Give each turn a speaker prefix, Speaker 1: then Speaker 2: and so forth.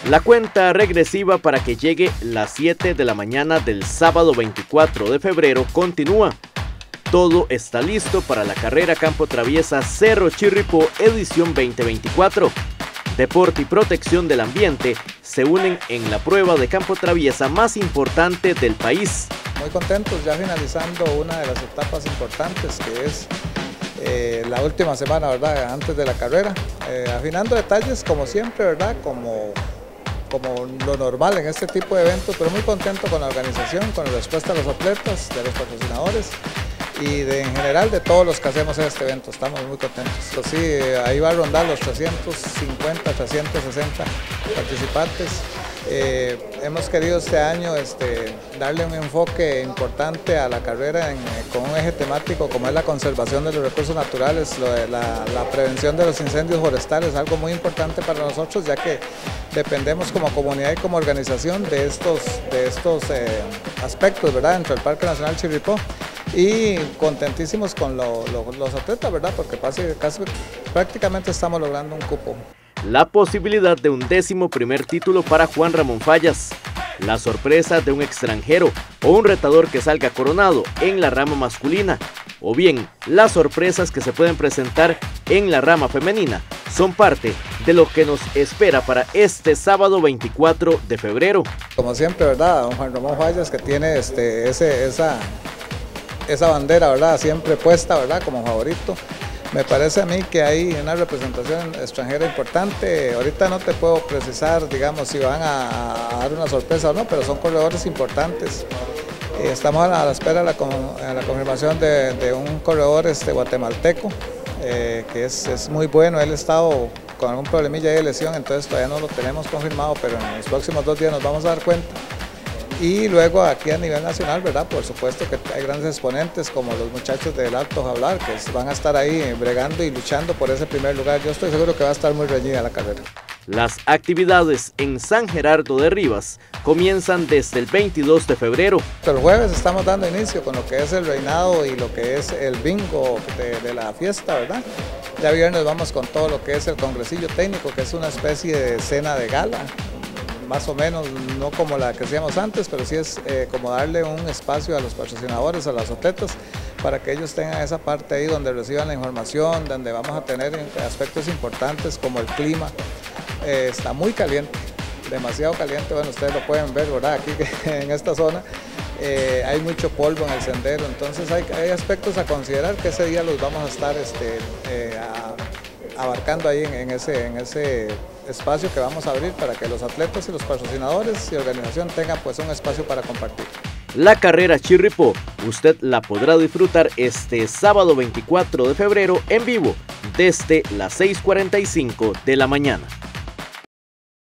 Speaker 1: La cuenta regresiva para que llegue las 7 de la mañana del sábado 24 de febrero continúa. Todo está listo para la carrera Campo Traviesa Cerro Chirripó edición 2024. Deporte y protección del ambiente se unen en la prueba de campo traviesa más importante del país.
Speaker 2: Muy contentos ya finalizando una de las etapas importantes que es la última semana, ¿verdad? Antes de la carrera, afinando detalles como siempre, ¿verdad? Como lo normal en este tipo de eventos, pero muy contento con la organización, con la respuesta de los atletas, de los patrocinadores y en general de todos los que hacemos este evento. Estamos muy contentos. Pues sí, ahí va a rondar los 350, 360 participantes. Hemos querido este año darle un enfoque importante a la carrera con un eje temático como es la conservación de los recursos naturales, la prevención de los incendios forestales, algo muy importante para nosotros ya que dependemos como comunidad y como organización de estos aspectos, ¿verdad? Dentro del Parque Nacional Chirripó. Y contentísimos con los atletas, ¿verdad? Porque prácticamente estamos logrando un cupo.
Speaker 1: La posibilidad de un 11º título para Juan Ramón Fallas, la sorpresa de un extranjero o un retador que salga coronado en la rama masculina, o bien las sorpresas que se pueden presentar en la rama femenina, son parte de lo que nos espera para este sábado 24 de febrero.
Speaker 2: Como siempre, ¿verdad? Don Juan Ramón Fallas que tiene esa bandera, ¿verdad? Siempre puesta, ¿verdad? Como favorito. Me parece a mí que hay una representación extranjera importante. Ahorita no te puedo precisar, digamos, si van a dar una sorpresa o no, pero son corredores importantes. Estamos a la espera de la confirmación de un corredor guatemalteco, que es muy bueno. Él ha estado con algún problemilla de lesión, entonces todavía no lo tenemos confirmado, pero en los próximos 2 días nos vamos a dar cuenta. Y luego aquí a nivel nacional, ¿verdad? Por supuesto que hay grandes exponentes como los muchachos del Alto Jablar que van a estar ahí bregando y luchando por ese primer lugar. Yo estoy seguro que va a estar muy reñida la carrera.
Speaker 1: Las actividades en San Gerardo de Rivas comienzan desde el 22 de febrero.
Speaker 2: El jueves estamos dando inicio con lo que es el reinado y lo que es el bingo de la fiesta, ¿verdad? Ya viernes vamos con todo lo que es el congresillo técnico, que es una especie de cena de gala. Más o menos, no como la que hacíamos antes, pero sí es como darle un espacio a los patrocinadores, a los atletas, para que ellos tengan esa parte ahí donde reciban la información, donde vamos a tener aspectos importantes como el clima. Está muy caliente, demasiado caliente, bueno, ustedes lo pueden ver, ¿verdad? Aquí en esta zona hay mucho polvo en el sendero, entonces hay aspectos a considerar que ese día los vamos a estar abarcando ahí en ese espacio que vamos a abrir para que los atletas y los patrocinadores y organización tengan pues un espacio para compartir.
Speaker 1: La carrera Chirripó, usted la podrá disfrutar este sábado 24 de febrero en vivo desde las 6:45 de la mañana.